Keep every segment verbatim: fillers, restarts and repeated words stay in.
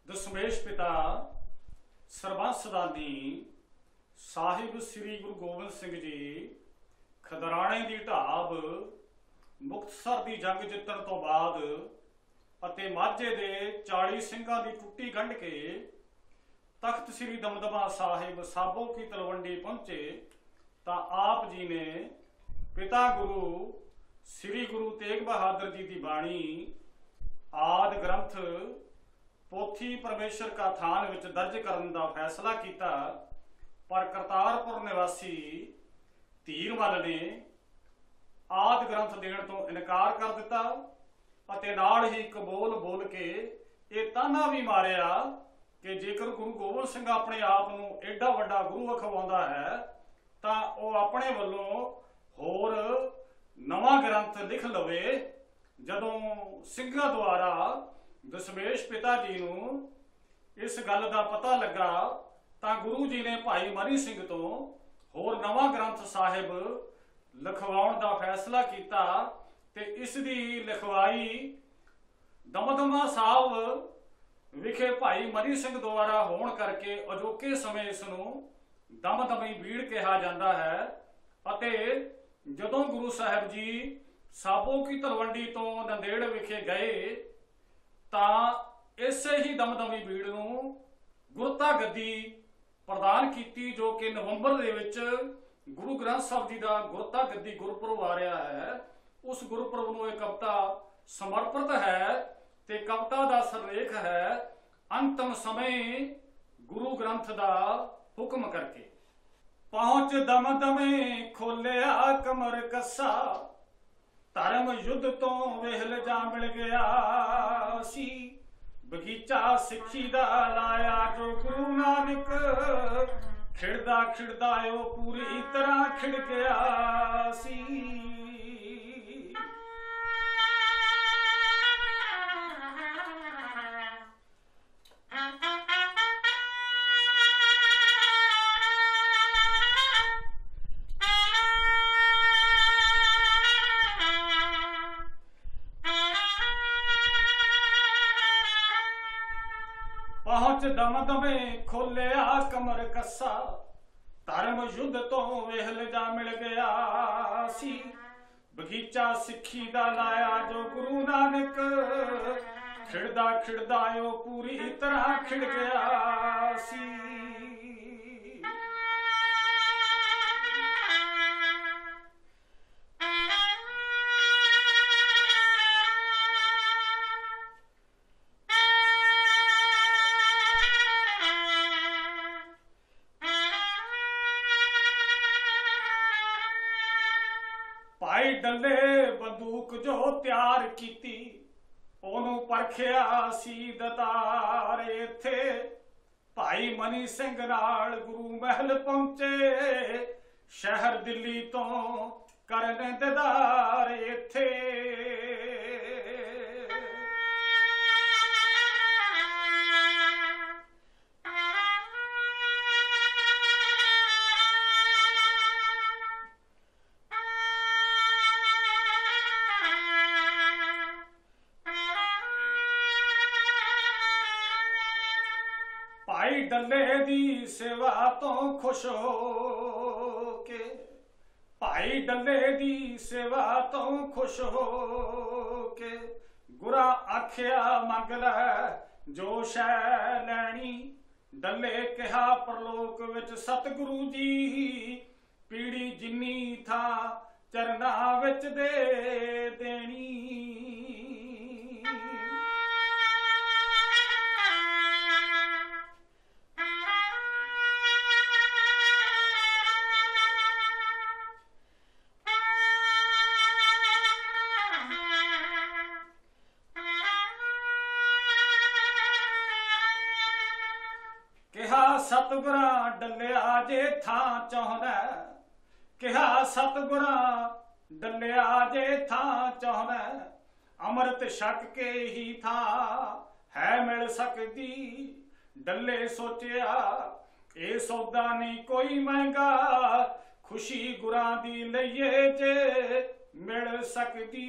ਦਸ਼ਮੇਸ਼ ਪਿਤਾ ਸਰਬੰਸ ਦਾਨੀ ਸਾਹਿਬ ਸ੍ਰੀ ਗੁਰੂ ਗੋਬਿੰਦ ਸਿੰਘ ਜੀ ਖਦਰਾਣੇ ਦੀ ਢਾਬ ਮੁਕਤਸਰ ਦੀ ਜੰਗ ਜਿੱਤਣ ਤੋਂ ਬਾਅਦ ਅਤੇ ਮਾਝੇ ਦੇ ਚਾਲੀ ਸਿੰਘਾਂ ਦੀ ਟੁੱਟੀ ਗੰਢ ਕੇ ਤਖਤ ਸ੍ਰੀ ਦਮਦਮਾ ਸਾਹਿਬ ਸਾਬੋ ਕੀ ਤਲਵੰਡੀ ਪਹੁੰਚੇ ਤਾਂ ਆਪ ਜੀ ਨੇ ਪਿਤਾ ਗੁਰੂ ਸ੍ਰੀ ਗੁਰੂ ਤੇਗ ਬਹਾਦਰ जी की बाणी आदि ग्रंथ पोथी परमेश्वर का थान विच दर्ज करने का फैसला किया, पर करतारपुर निवासी धीरमल ने आदि ग्रंथ देने तो इनकार कर दिता ਅਤੇ ਨਾਲ ही कबोल बोल के ये ताना भी मारिया कि जेकर गुरु गोबिंद सिंह अपने आप ਨੂੰ एडा ਵੱਡਾ गुरु अखवाਉਂਦਾ है तो वह अपने ਵੱਲੋਂ होर नवा ग्रंथ लिख लवे। जदों ਸਿੰਘਾਂ द्वारा दशमेश पिता जी ਨੂੰ इस गल का पता लगा तो गुरु जी ने भाई मनी सिंह तो होर नवा ग्रंथ साहिब लिखवाउण का फैसला किया ते इस दी लिखवाई दमदमा साहब विखे भाई मनी सिंह द्वारा होने करके अजोके समय इसनूं दमदमी बीड़ कहा जाता है। अते जदों गुरु साहब जी साबो की तलवंडी तो नंदेड़ विखे गए तां इसे ही दमदमी बीड़ नूं गुरता गद्दी प्रदान की, जो कि नवंबर दे विच गुरु ग्रंथ साहब जी का गुरता गद्दी गुरपुरब आ रहा है। उस गुरपुरब नूं एक कविता समर्पित है ते कविता का सरलेख है अंतिम समय गुरु ग्रंथ का हुक्म करके। पहुंच दमदमे खोलिया कमर कसा, धर्म युद्ध तो वेहल जा मिल गया सी, बगीचा सिक्खी दा लाया जो गुरु नानक, खिड़दा खिड़दा ओ पूरी तरह खिड़ गया सी। पहुंच दमदमे खोलिया कमर कसा, धर्म युद्ध तो वेहल जा मिल गया सी, बगीचा सिक्खी दा लाया जो गुरु नानक, खिड़दा खिड़दा ओ पूरी तरह खिड़ गया सी। भाई डले बंदूक जो तैयार की ओनू परखिया सी दतारे थे, भाई मनी सिंह नाल गुरु महल पहुंचे, शहर दिल्ली तो करने दीदारे थे। भाई डले दी सेवा तो खुश हो के, भाई डले दी सेवा तो खुश हो के, गुरा आखिया मंग लै जो शै लैनी, डले कहा परलोक विच सतगुरु जी, पीड़ी जिन्नी था चरना विच दे देनी। कहा सतगुरा डलिया जे थां चाहना, कहा सतगुरा डलिया जे थां चाहना, अमृत छक के ही था है मिल सकती, डले सोचिया ए सौदा नहीं कोई महंगा, खुशी गुरा दी लइए जे मिल सकती।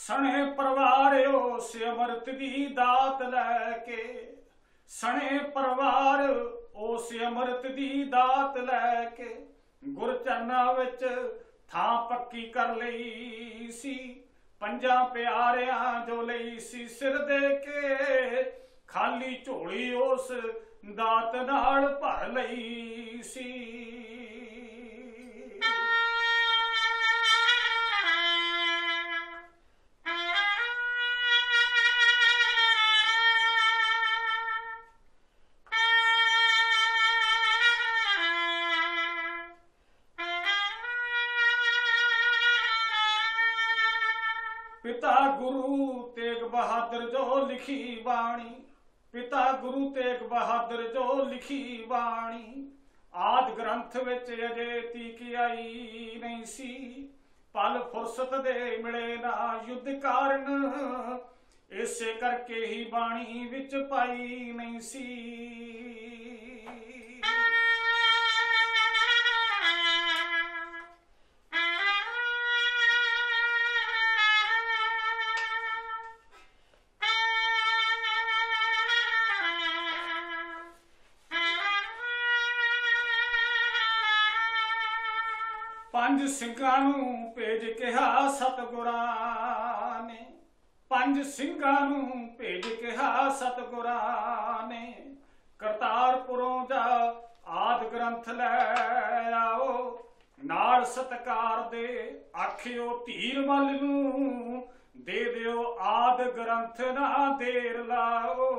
सने परवार उस अमृत दी दात लैके, सने परवार उस अमृत दी दात लैके, गुर चरना विच थां पक्की कर लई सी, पंजा प्यारियां जो लई सी सिर दे के, खाली झोली उस दात नाल भर लई सी। पिता गुरु तेग बहादुर जो लिखी बाणी, पिता गुरु तेग बहादुर जो लिखी बाणी, आद ग्रंथ विच अजे तीकी आई नहीं सी, पल फुरसत दे मिले ना युद्ध कारण, इसे करके ही बाणी विच पाई नहीं सी। पंज ਸਿੰਘਾਂ ਨੂੰ ਭੇਜ ਕਿਹਾ ਸਤਿਗੁਰਾਂ ਨੇ, ਪੰਜ ਸਿੰਘਾਂ ਨੂੰ ਭੇਜ ਕਿਹਾ ਸਤਿਗੁਰਾਂ ਨੇ, ਕਰਤਾਰਪੁਰੋਂ ਜਾ ਆਦ ਗ੍ਰੰਥ ਲੈ ਆਓ, ਨਾਲ ਸਤਕਾਰ ਦੇ ਆਖਿਓ ਧੀਰਮਲ ਨੂੰ, ਦੇ ਦਿਓ ਆਦ ਗ੍ਰੰਥ ਨਾ ਦੇਰ ਲਾਓ।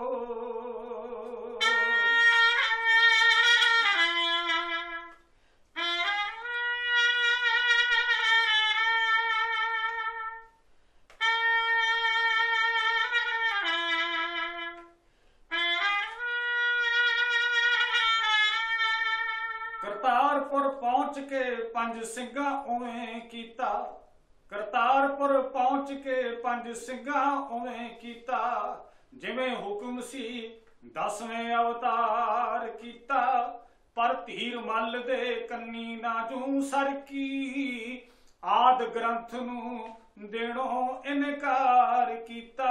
करतारपुर पहुंच के पंज सिंघा उवें कीता, करतारपुर पहुंच के पंज सिंघा उवें कीता, जिवें हुक्म सी दसवें अवतार कीता, पर धीर मल दे कन्नी नाजू सरकी, आद ग्रंथ नूं देणों इनकार कीता।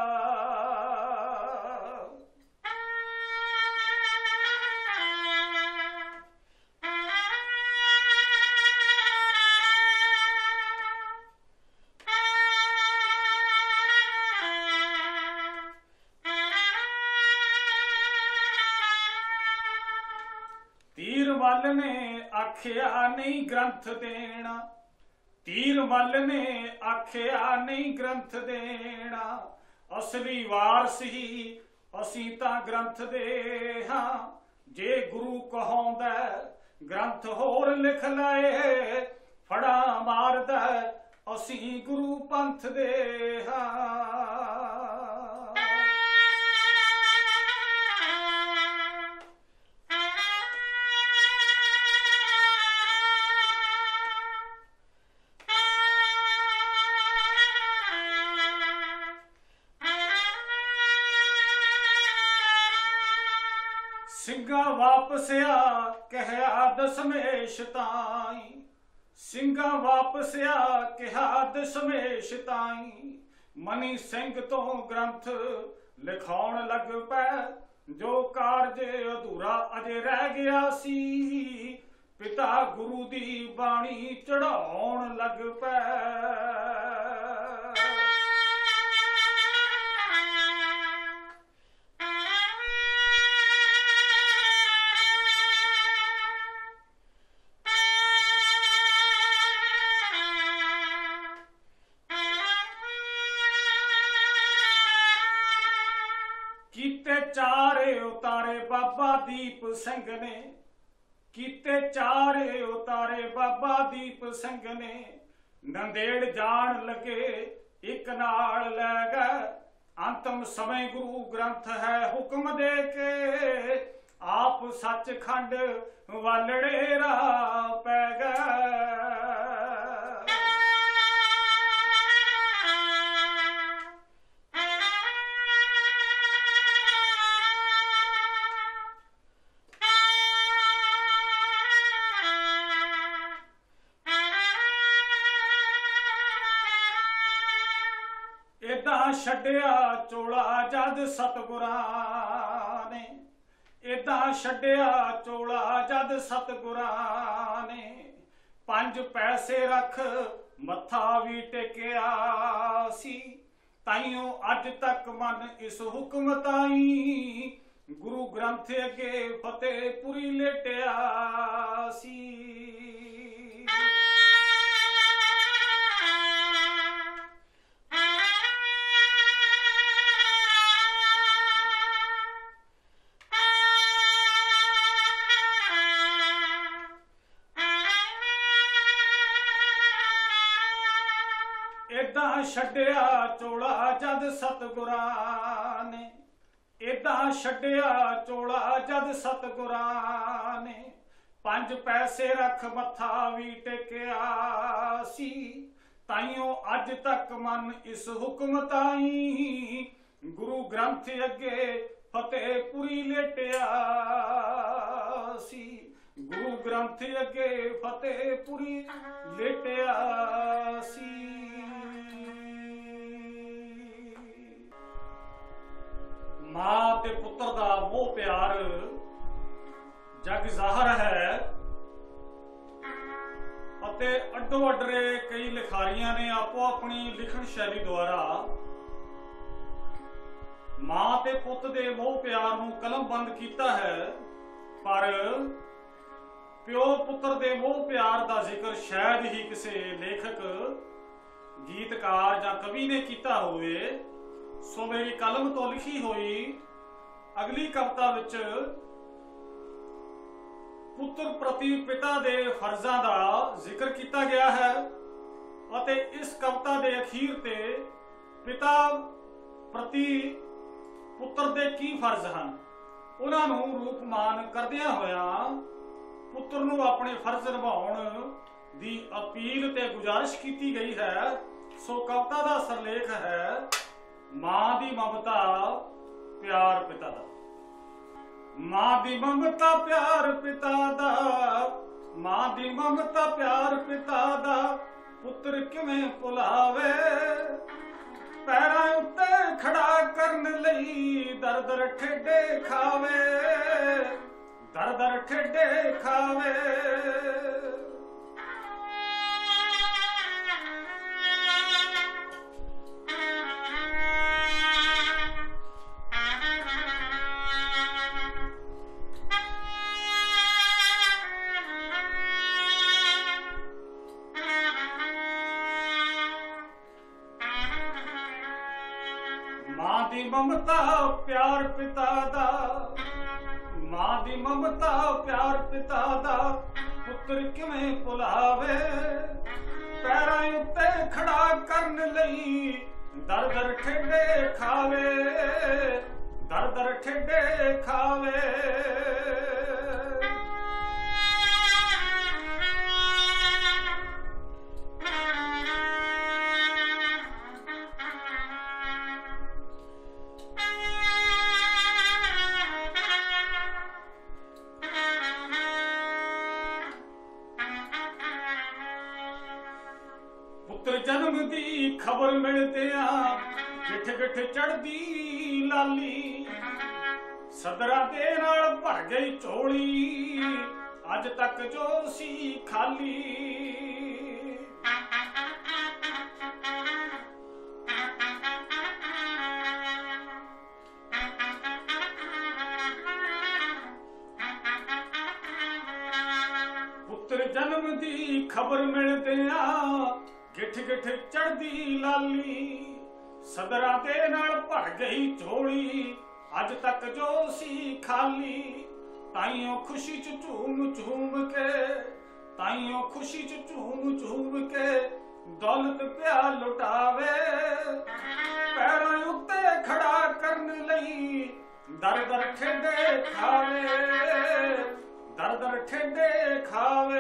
तीर मल ने आखिया नहीं ग्रंथ देना, तीर मल ने आखिया नहीं ग्रंथ देना, असली वारस ही असीं तां ग्रंथ दे हां, जे गुरु कहाउंदा ग्रंथ होर लिख लाए, फड़ा मारदा असीं गुरु पंथ दे हां। ਸਿੰਘਾ ਵਾਪਸਿਆ ਕਹਿਆ ਦਸਮੇਸ਼ ਤਾਈ, ਸਿੰਘਾ ਵਾਪਸਿਆ ਕਿਹਾ ਦਸਮੇਸ਼ ਤਾਈ, ਮਨੀ ਸਿੰਘ ਤੋਂ ਗ੍ਰੰਥ ਲਿਖਾਉਣ ਲੱਗ ਪੈ, ਜੋ ਕਾਰਜ ਅਧੂਰਾ ਅਜੇ ਰਹਿ ਗਿਆ ਸੀ, ਪਿਤਾ ਗੁਰੂ ਦੀ ਬਾਣੀ ਚੜਾਉਣ ਲੱਗ ਪੈ। कीते चारे उतारे बाबा दीप सिंह ने, कीते चारे उतारे बाबा दीप सिंह ने, नंदेड़ जान लगे एक नाल लै गए, अंतम समय गुरु ग्रंथ है हुक्म दे के, आप सचखंड वालड़े राह पै गए। ਏਦਾਂ ਛੱਡਿਆ ਚੋਲਾ ਜਦ ਸਤਿਗੁਰਾਂ ਨੇ, ਏਦਾਂ ਛੱਡਿਆ ਚੋਲਾ ਜਦ ਸਤਿਗੁਰਾਂ ਨੇ, ਪੰਜ ਪੈਸੇ ਰੱਖ ਮੱਥਾ ਵੀ ਟੇਕਿਆ ਸੀ, ਤਾਈਓ ਅੱਜ ਤੱਕ ਮਨ ਇਸ ਹੁਕਮ ਤਾਈ, ਗੁਰੂ ਗ੍ਰੰਥ ਅੱਗੇ ਫਤਿਹਪੁਰੀ ਲੇਟਿਆ ਸੀ। ਏਦਾਂ ਛੱਡਿਆ ਚੋਲਾ ਜਦ ਸਤਿਗੁਰਾਂ ਨੇ, ਏਦਾਂ ਛੱਡਿਆ ਚੋਲਾ ਜਦ ਸਤਿਗੁਰਾਂ ਨੇ, ਪੰਜ ਪੈਸੇ ਰੱਖ ਮੱਥਾ ਵੀ ਟੇਕਿਆ ਸੀ, ਤਾਈਓ ਅੱਜ ਤੱਕ ਮਨ ਇਸ ਹੁਕਮ ਤਾਈ, ਗੁਰੂ ਗ੍ਰੰਥ ਅੱਗੇ ਫਤਿਹਪੁਰੀ ਲੇਟਿਆ ਸੀ, ਗੁਰੂ ਗ੍ਰੰਥ ਅੱਗੇ ਫਤਿਹਪੁਰੀ ਲੇਟਿਆ ਸੀ। ਮਾਂ ਤੇ ਪੁੱਤਰ ਦਾ ਮੋਹ ਪਿਆਰ ਜਗ ਜ਼ਾਹਰ ਹੈ, ਅਤੇ ਅੱਡੋ ਅੱਡਰੇ ਕਈ ਲਿਖਾਰੀਆਂ ਨੇ ਆਪੋ ਆਪਣੀ ਲਿਖਣ ਸ਼ੈਲੀ ਦੁਆਰਾ ਮਾਂ ਤੇ ਪੁੱਤ ਦੇ ਮੋਹ ਪਿਆਰ ਨੂੰ ਕਲਮਬੰਦ ਕੀਤਾ ਹੈ, ਪਰ ਪਿਓ ਪੁੱਤਰ ਦੇ ਮੋਹ ਪਿਆਰ ਦਾ ਜ਼ਿਕਰ ਸ਼ਾਇਦ ਹੀ ਕਿਸੇ ਲੇਖਕ, ਗੀਤਕਾਰ ਜਾਂ ਕਵੀ ਨੇ ਕੀਤਾ ਹੋਵੇ। ਸੋ ਮੇਰੀ ਕਲਮ ਤੋਂ ਲਿਖੀ ਹੋਈ ਅਗਲੀ ਕਵਿਤਾ ਵਿੱਚ ਪੁੱਤਰ ਪ੍ਰਤੀ ਪਿਤਾ ਦੇ ਫਰਜ਼ਾਂ ਦਾ ਜ਼ਿਕਰ ਕੀਤਾ ਗਿਆ ਹੈ, ਅਤੇ ਇਸ ਕਵਿਤਾ ਦੇ ਅਖੀਰ ਤੇ ਪਿਤਾ ਪ੍ਰਤੀ ਪੁੱਤਰ ਦੇ ਕੀ ਫਰਜ਼ ਹਨ ਉਹਨਾਂ ਨੂੰ ਰੂਪਮਾਨ ਕਰਦਿਆਂ ਹੋਇਆਂ ਪੁੱਤਰ ਨੂੰ ਆਪਣੇ ਫਰਜ਼ ਨਿਭਾਉਣ ਦੀ ਅਪੀਲ ਤੇ ਗੁਜ਼ਾਰਿਸ਼ ਕੀਤੀ ਗਈ ਹੈ। ਸੋ ਕਵਿਤਾ ਦਾ ਸਰਲੇਖ ਹੈ ਮਾਂ ਦੀ ਮਮਤਾ ਪਿਆਰ ਪਿਤਾ ਦਾ। ਮਾਂ ਦੀ ਮਮਤਾ ਪਿਆਰ ਪਿਤਾ ਦਾ, ਮਾਂ ਦੀ ਮਮਤਾ ਪਿਆਰ ਪਿਤਾ ਦਾ, ਪੁੱਤਰ ਕਿਵੇਂ ਭੁਲਾਵੇ, ਪੈਰਾਂ ਉੱਤੇ ਖੜਾ ਕਰਨ ਲਈ ਦਰ ਦਰ ਠੇਡੇ ਖਾਵੇ, ਦਰ ਦਰ ਠੇਡੇ ਖਾਵੇ। ਮਾਂ ਦੀ ਮਮਤਾ ਪਿਆਰ ਪਿਤਾ ਦਾ, ਮਾਂ ਦੀ ਮਮਤਾ ਪਿਆਰ ਪਿਤਾ ਦਾ, ਪੁੱਤਰ ਕਿਵੇਂ ਭੁਲਾਵੇ, ਪੈਰਾਂ ਉੱਤੇ ਖੜਾ ਕਰਨ ਲਈ ਦਰ ਦਰ ਠੇਡੇ ਖਾਵੇ, ਦਰ ਦਰ ਠੇਡੇ ਖਾਵੇ। ਪੁੱਤਰ ਜਨਮ ਦੀ ਖਬਰ ਮਿਲਦਿਆਂ ਗਿੱਠ ਗਿੱਠ ਚੜਦੀ ਲਾਲੀ, ਸਦਰਾਂ ਦੇ ਨਾਲ ਭਰ ਗਈ ਝੋਲੀ, ਅੱਜ ਤੱਕ ਜੋ ਸੀ ਖਾਲੀ। ਪੁੱਤਰ ਜਨਮ ਦੀ ਖਬਰ ਮਿਲਦਿਆਂ ਗਿੱਠ ਗਿੱਠ ਚੜਦੀ ਲਾਲੀ, ਸਦਰਾਂ ਦੇ ਨਾਲ ਭਰ ਗਈ ਝੋਲੀ, ਅੱਜ ਤੱਕ ਜੋ ਸੀ ਖਾਲੀ। ਤਾਈਓ ਖੁਸ਼ੀ ਚ ਝੂਮ ਝੂਮ ਕੇ, ਤਾਈਓ ਖੁਸ਼ੀ ਚ ਝੂਮ ਝੂਮ ਕੇ, ਦੌਲਤ ਪਿਆ ਲੁਟਾਵੇ, ਪੈਰਾਂ ਉੱਤੇ ਖੜਾ ਕਰਨ ਲਈ ਦਰ ਦਰ ਠੇਡੇ ਖਾਵੇ, ਦਰ ਦਰ ਠੇਡੇ ਖਾਵੇ।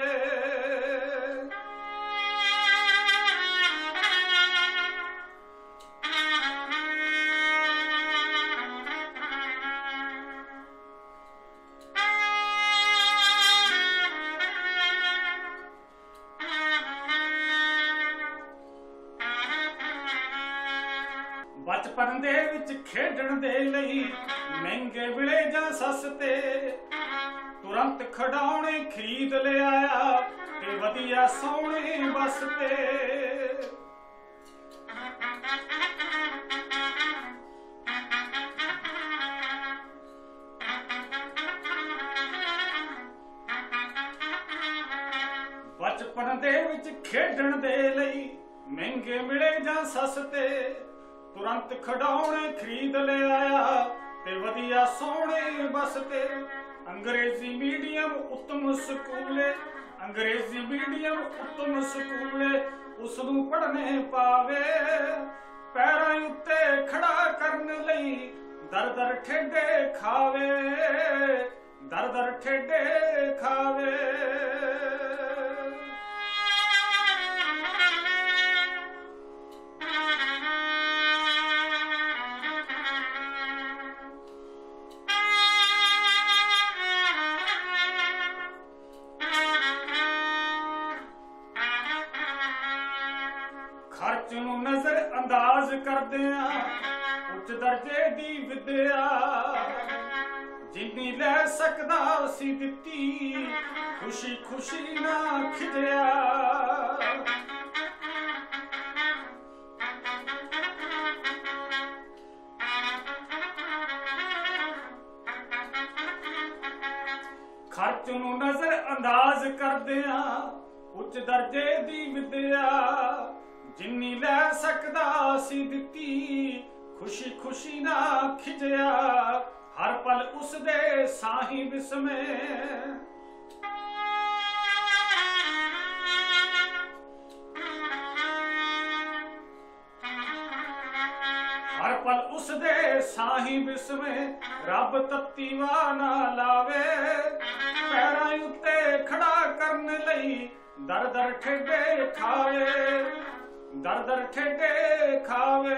ਬਚਪਨ ਦੇ ਵਿੱਚ ਖੇਡਣ ਦੇ ਲਈ ਮਹਿੰਗੇ ਵਿਲੇ ਜਾਂ ਸਸਤੇ ਤੁਰੰਤ ਖਿਡੌਣੇ ਖਰੀਦ ਲਿਆਇਆ ਤੇ ਵਧੀਆ ਸੋਹਣੇ ਬਸਤੇ। ਬਚਪਨ ਦੇ ਵਿੱਚ ਖੇਡਣ ਦੇ ਲਈ ਮਹਿੰਗੇ ਮਿਲੇ ਜਾਂ ਸਸਤੇ ਤੁਰੰਤ ਖਿਡੌਣੇ ਖਰੀਦ ਲਿਆਇਆ ਤੇ ਵਧੀਆ ਸੋਹਣੇ ਬਸਤੇ। ਅੰਗਰੇਜ਼ੀ ਮੀਡੀਅਮ ਉੱਤਮ ਸਕੂਲੇ ਅੰਗਰੇਜ਼ੀ ਮੀਡੀਅਮ ਉੱਤਮ ਸਕੂਲੇ ਉਸ ਨੂੰ ਪੜ੍ਹਨੇ ਪਾਵੇ ਪੈਰਾਂ ਉੱਤੇ ਖੜਾ ਕਰਨ ਲਈ ਦਰ ਦਰ ਠੇਡੇ ਖਾਵੇ ਦਰ ਦਰ ਠੇਡੇ ਖਾਵੇ। ਖਰਚ ਨੂੰ ਨਜ਼ਰ ਅੰਦਾਜ਼ ਕਰਦਿਆਂ ਉੱਚ ਦਰਜੇ ਦੀ ਵਿਦਿਆ ਜਿੰਨੀ ਲੈ ਸਕਦਾ ਸੀ ਦਿੱਤੀ ਖੁਸ਼ੀ ਖੁਸ਼ੀ ਨਾ ਖਿਜਿਆ। ਖਰਚ ਨੂੰ ਨਜ਼ਰ ਅੰਦਾਜ਼ ਕਰਦਿਆਂ ਉੱਚ ਦਰਜੇ ਦੀ ਵਿਦਿਆ ਜਿੰਨੀ ਲੈ ਸਕਦਾ ਸੀ ਦਿੱਤੀ ਖੁਸ਼ੀ ਖੁਸ਼ੀ ਨਾ ਖਿਜਿਆ। ਹਰ ਪਲ ਉਸਦੇ ਸਾਹੀ ਵਿਸਮੇ ਹਰ ਪਲ ਉਸਦੇ ਸਾਹੀ ਵਿਸਮੇ ਰੱਬ ਤੱਤੀ ਵਾ ਨਾ ਲਾਵੇ ਪੈਰਾਂ ਉੱਤੇ ਖੜਾ ਕਰਨ ਲਈ ਦਰ ਦਰ ਠੇਡੇ ਖਾਵੇ ਦਰ ਦਰ ਠੇਡੇ ਖਾਵੇ।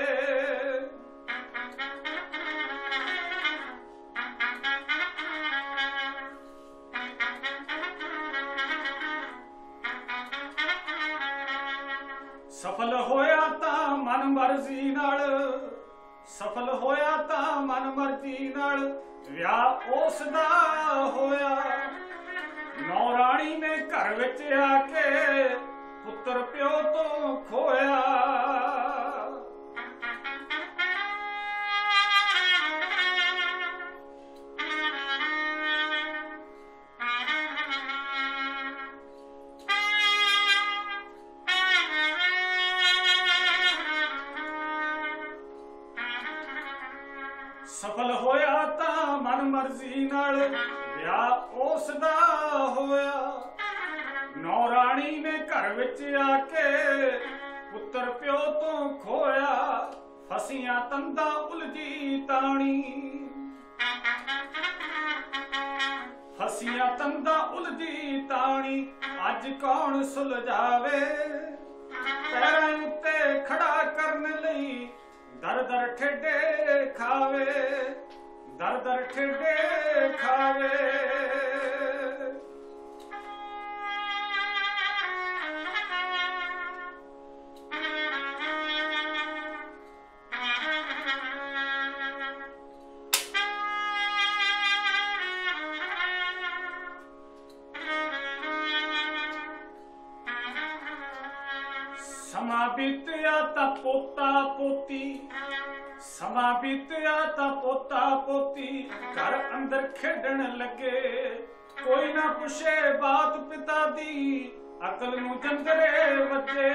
ਸਫਲ ਹੋਇਆ ਤਾਂ ਮਨ ਮਰਜ਼ੀ ਨਾਲ ਸਫਲ ਹੋਇਆ ਤਾਂ ਮਨ ਮਰਜ਼ੀ ਨਾਲ ਵਿਆਹ ਉਸ ਦਾ ਹੋਇਆ। ਨੌਰਾਣੀ ਨੇ ਘਰ ਵਿੱਚ ਆ ਕੇ ਪੁੱਤਰ ਪਿਓ ਤੋਂ ਖੋਇਆ। ਸਫਲ ਹੋਇਆ ਤਾਂ ਮਨ ਮਰਜ਼ੀ ਨਾਲ ਵਿਆਹ ਉਸ ਦਾ ਹੋਇਆ। ਨੌਰਾਣੀ ਨੇ ਘਰ ਵਿੱਚ ਆ ਕੇ ਪੁੱਤਰ ਪਿਓ ਤੋਂ ਖੋਇਆ। ਫਸੀਆਂ ਤੰਦਾਂ ਉਲਝੀ ਤਾਣੀ ਫਸੀਆਂ ਤੰਦਾਂ ਉਲਝੀ ਤਾਣੀ ਅੱਜ ਕੌਣ ਸੁਲਝਾਵੇ ਪੈਰਾਂ ਉੱਤੇ ਖੜਾ ਕਰਨ ਲਈ ਦਰ ਦਰ ਠੇਡੇ ਖਾਵੇ ਦਰ ਦਰ ਠੇਡੇ ਖਾਵੇ। ਸਮਾਂ ਬੀਤਿਆ ਤਾਂ ਪੋਤਾ ਪੋਤੀ ਸਮਾਂ ਬੀਤਿਆ ਤਾਂ ਪੋਤਾ ਪੋਤੀ ਘਰ ਅੰਦਰ ਖੇਡਣ ਲੱਗੇ। ਕੋਈ ਨਾ ਪੁੱਛੇ ਬਾਤ ਪਿਤਾ ਦੀ ਅਕਲ ਨੂੰ ਜੰਦਰੇ ਵੱਜੇ।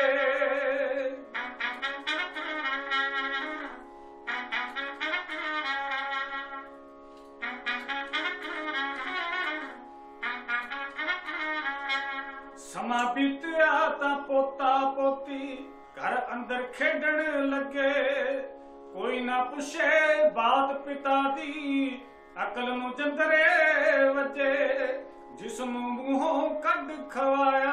ਸਮਾਂ ਬੀਤਿਆ ਤਾਂ ਪੋਤਾ ਪੋਤੀ ਘਰ ਅੰਦਰ ਖੇਡਣ ਲੱਗੇ। ਕੋਈ ਨਾ ਪੁੱਛੇ ਬਾਤ ਪਿਤਾ ਦੀ ਅਕਲ ਨੂੰ ਜੰਦਰੇ ਵੱਜੇ। ਜਿਸ ਨੂੰ ਮੂੰਹੋਂ ਕੱਢ ਖਵਾਇਆ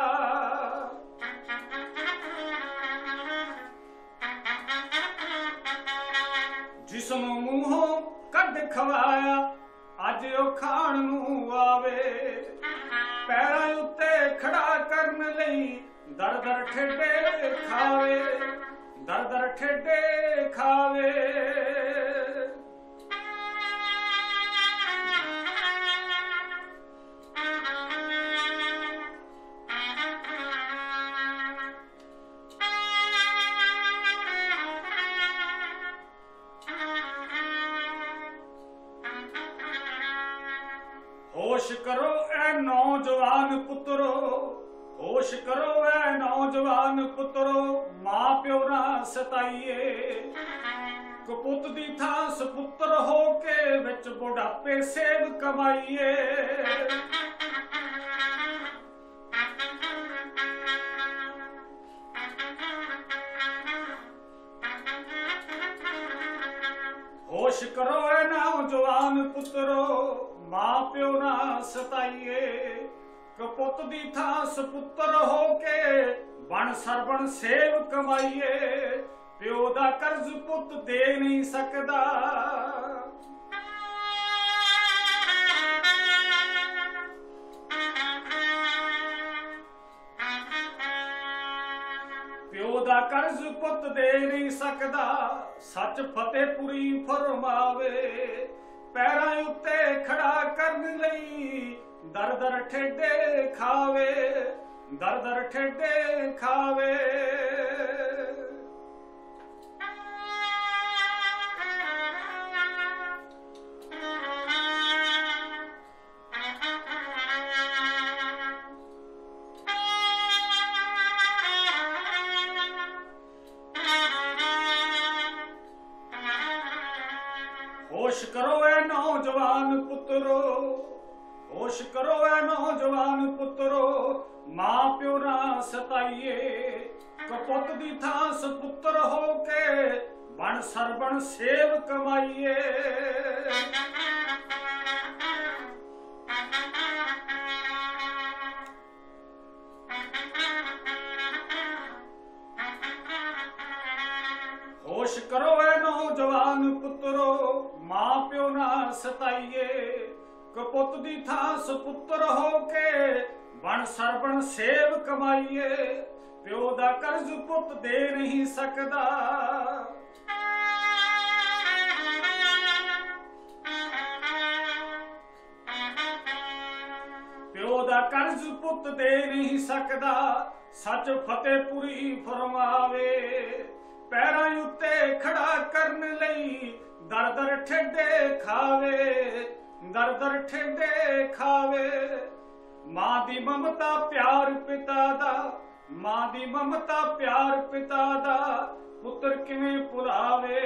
ਜਿਸ ਨੂੰ ਮੂੰਹੋਂ ਕੱਢ ਖਵਾਇਆ ਅੱਜ ਉਹ ਖਾਣ ਨੂੰ ਆਵੇ। ਪੈਰਾਂ ਉੱਤੇ ਖੜਾ ਕਰਨ ਲਈ ਦਰ ਦਰ ਠੇਡੇ ਖਾਵੇ दर दर ठेडे खावे। होश करो ए नौजवान पुत्रो, होश करो ए नौजवान पुत्रो, मां प्यो ना सताइए। कपुत दी थां सपुत्र हो के विच बुढ़ापे सेव कमाइए। होश करो ए नौजवान पुत्रो, मां प्यो ना सताइए। कपुत दी थां सपुत्र हो के बन सरबन सेव कमाइए। प्यो दा कर्ज पुत दे नहीं सकदा, प्यो दा कर्ज पुत दे नहीं सकदा। सच फतेहपुरी फरमावे, पैरां उत्ते खड़ा करन लई दर दर ठेडे खावे, दर दर ठेडे खावे। होश करो ए नौजवान पुत्रो, होश करो ए नौजवान पुत्रो, मां प्यो ना सताइए। कपुत दी थां सपुत्र हो के बन सरबन सेव कमाइए। होश करो ए नौजवान पुत्रो, मां प्यो ना सताइए। कपुत दी थां सपुत्र हो के बन सरबन सेव कमाइए। प्यो दा कर्ज पुत दे नहीं सकदा, प्यो दा कर्ज पुत दे नहीं सकदा। सच फतेहपुरी फरमावे, पैरां उत्ते खड़ा करन लई दर दर ठेडे खावे, दर दर ठेडे खावे। मां दी ममता प्यार पिता दा, मां दी ममता प्यार पिता दा, पुत्र किवें भुलावे।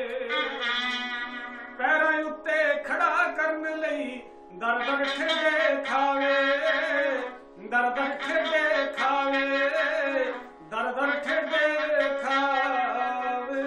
पैरां उत्ते खड़ा करन लई दर दर ठेडे खावे, दर दर ठेडे खावे, दर दर ठेडे खावे।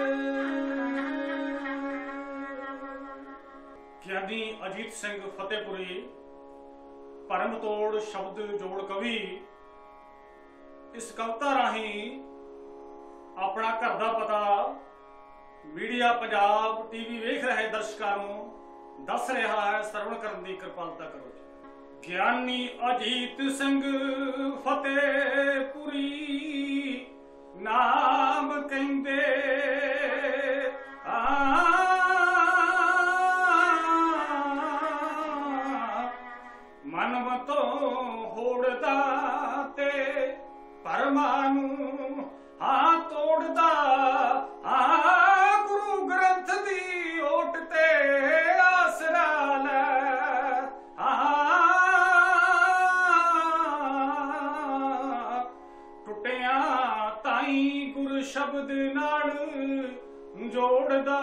ਗਿਆਨੀ ਅਜੀਤ ਸਿੰਘ ਫਤਿਹਪੁਰੀ ਭਰਮ ਤੋੜ ਸ਼ਬਦ ਜੋੜ ਕਵੀ ਇਸ ਕਵਿਤਾ ਰਾਹੀਂ ਆਪਣਾ ਘਰ ਦਾ ਪਤਾ ਮੀਡੀਆ ਪੰਜਾਬ ਟੀਵੀ ਵੇਖ ਰਹੇ ਦਰਸ਼ਕਾਂ ਨੂੰ ਦੱਸ ਰਿਹਾ ਹੈ। ਸਰਵਣ ਕਰਨ ਦੀ ਕਿਰਪਾਲਤਾ ਕਰੋ ਜੀ। ਗਿਆਨੀ ਅਜੀਤ ਸਿੰਘ ਫਤਿਹਪੁਰੀ ਨਾਮ ਕਹਿੰਦੇ ਆ, ਮਨਮ ਤੋਂ ਹੋੜਦਾ ਤੇ ਪਰਮਾਂ ਨੂੰ ਹਾਂ ਤੋੜਦਾ। ਆ ਗੁਰੂ ਗ੍ਰੰਥ ਦੀ ਓਟ ਤੇ ਆਸਰਾ ਲੈ, ਆ ਟੁੱਟਿਆ ਤਾਈ ਗੁਰ ਸ਼ਬਦ ਨਾਲ ਜੋੜਦਾ।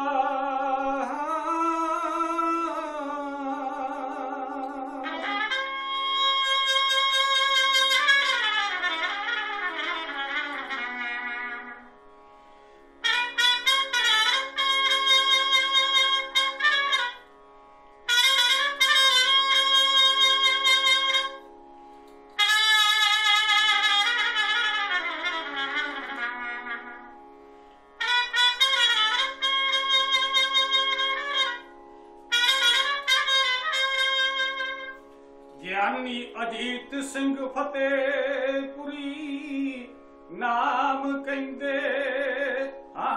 ਗਿਆਨੀ ਅਜੀਤ ਸਿੰਘ ਫਤਿਹਪੁਰੀ ਨਾਮ ਕਹਿੰਦੇ ਆ,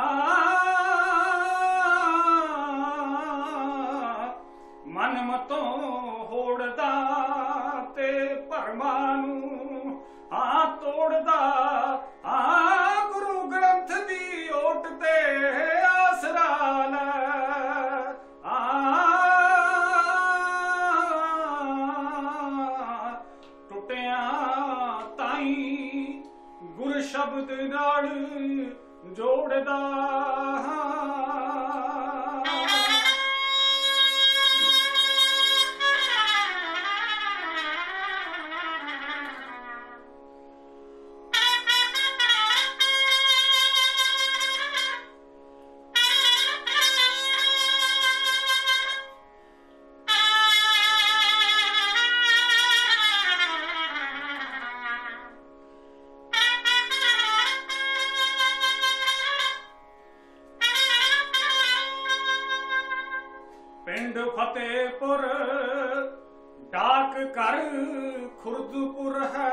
पिंड फतेहपुर डाक कर खुर्दपुर है,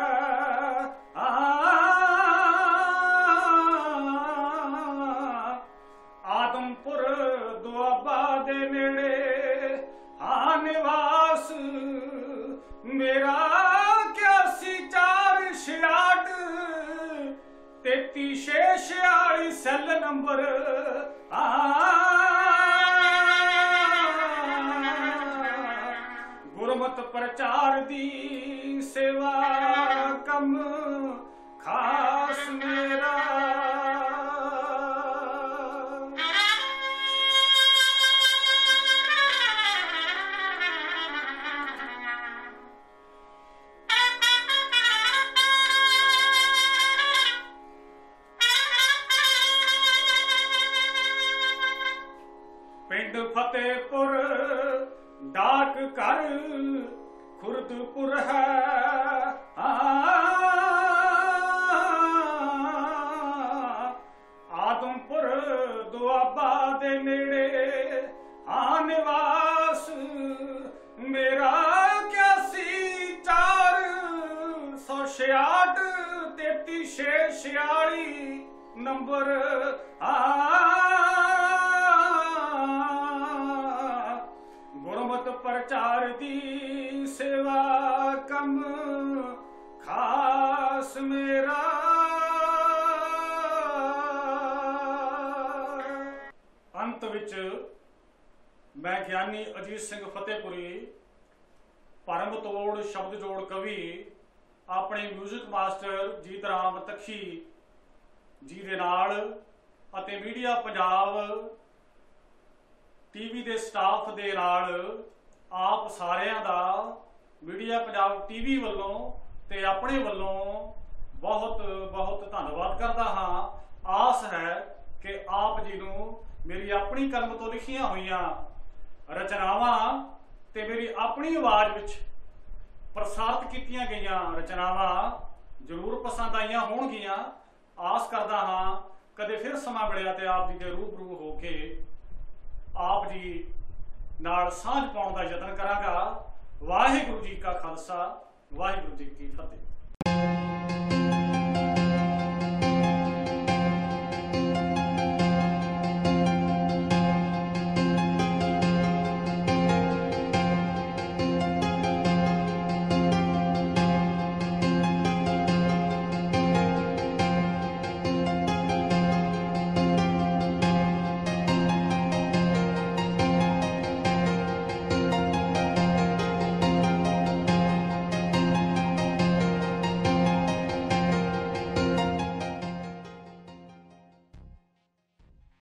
आदमपुर दुआबा दे नेड़े आ निवास मेरा इक्यासी चार छियाठ तेती छे छियाली सैल नंबर आ गुरमत प्रचार दी सेवा कम खास मेरा। पिंड फतेहपुर डाक कर खुर्दपुर है, आदमपुर दुआबा दे नेड़े आ निवास मेरा इक्यासी चार सौ छियाठ तेती छे छियाली नंबर आ गुरमत प्रचार दी सेवा कम खास मेरा। अंत विच मैं ज्ञानी अजीत सिंह फतेहपुरी परम तोड़ शब्द जोड़ कवि अपने म्यूजिक मास्टर जीत राम तखी जी दे नाल अते मीडिया पंजाब टीवी दे स्टाफ दे नाल आप सारिਆਂ ਦਾ मीडिया पंजाब टीवी ਵੱਲੋਂ ਤੇ ਆਪਣੇ ਵੱਲੋਂ बहुत बहुत धन्यवाद करता हाँ। आस है कि आप जी ਨੂੰ मेरी अपनी कलम तो लिखियां होईयां रचनावां ते मेरी अपनी आवाज़ विच प्रसारित कीतियां गईयां रचनावां जरूर पसंद आईयां होणगियां। आस करदा हाँ कदे फिर समा मिलिया ते आप जी दे रूबरू हो के आप जी नाल सांझ पाउण दा यतन करांगा। वाहिगुरू जी का खालसा वाहिगुरू जी की फतेह।